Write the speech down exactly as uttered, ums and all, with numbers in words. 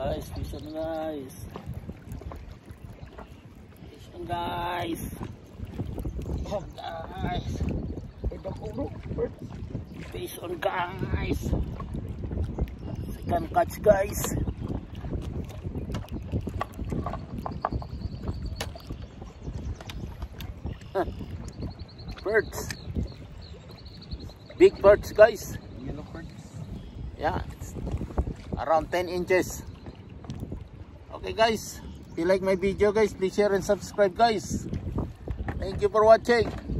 Guys, fish on guys. Fish on guys. Fish on guys. Fish on guys. Second catch guys. Huh. Perch. Big perch guys. Yellow perch. Yeah, it's around ten inches. Okay guys, if you like my video guys, please share and subscribe guys. Thank you for watching.